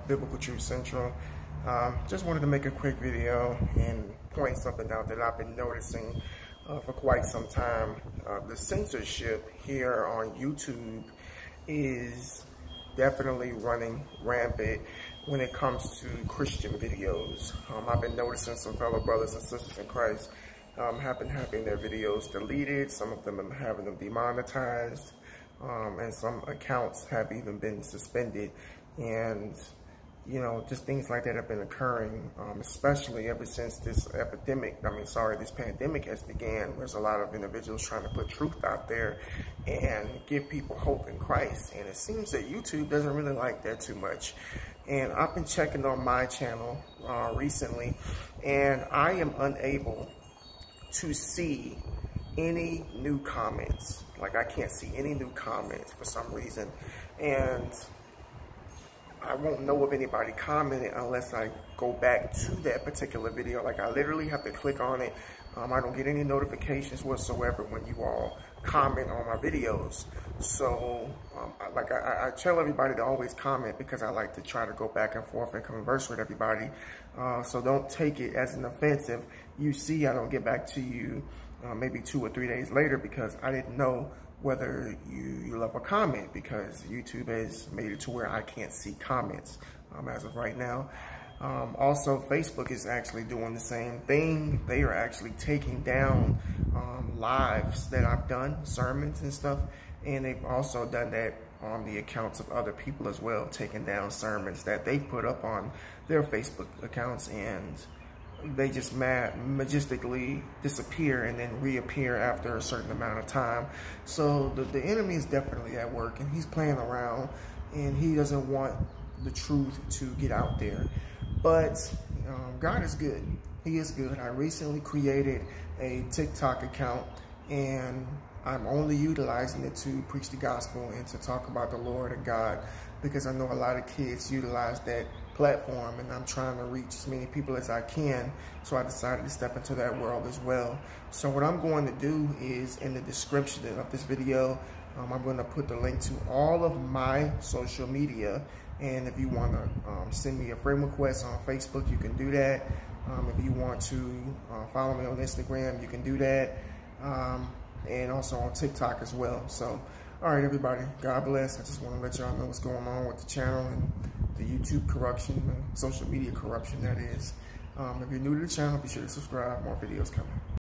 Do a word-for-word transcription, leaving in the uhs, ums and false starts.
Biblical Truth Central. Um, just wanted to make a quick video and point something out that I've been noticing uh, for quite some time. Uh, the censorship here on YouTube is definitely running rampant when it comes to Christian videos. Um, I've been noticing some fellow brothers and sisters in Christ um, have been having their videos deleted. Some of them are having them demonetized, um, and some accounts have even been suspended. And you know, just things like that have been occurring, um, especially ever since this epidemic, I mean, sorry, this pandemic has began. There's a lot of individuals trying to put truth out there and give people hope in Christ. And it seems that YouTube doesn't really like that too much. And I've been checking on my channel uh, recently, and I am unable to see any new comments. Like, I can't see any new comments for some reason. And I won't know if anybody commented unless I go back to that particular video. Like, I literally have to click on it. Um, I don't get any notifications whatsoever when you all comment on my videos. So, um, I, like I, I tell everybody to always comment because I like to try to go back and forth and converse with everybody. Uh, so don't take it as an offensive. You see, I don't get back to you uh, maybe two or three days later because I didn't know whether you, you left a comment, because YouTube has made it to where I can't see comments um, as of right now. Um, also, Facebook is actually doing the same thing. They are actually taking down um, lives that I've done, sermons and stuff, and they've also done that on the accounts of other people as well, taking down sermons that they put up on their Facebook accounts, and they just mad, majestically disappear and then reappear after a certain amount of time. So the, the enemy is definitely at work, and he's playing around, and he doesn't want the truth to get out there. But um, God is good. He is good. I recently created a TikTok account, and I'm only utilizing it to preach the gospel and to talk about the Lord and God, because I know a lot of kids utilize that platform, and I'm trying to reach as many people as I can. So I decided to step into that world as well. So what I'm going to do is, in the description of this video, um, I'm going to put the link to all of my social media. And if you want to um, send me a friend request on Facebook, you can do that. Um, if you want to uh, follow me on Instagram, you can do that. Um, and also on TikTok as well. So, all right, everybody, God bless. I just want to let y'all know what's going on with the channel and the YouTube corruption and social media corruption, that is. Um, if you're new to the channel, be sure to subscribe. More videos coming.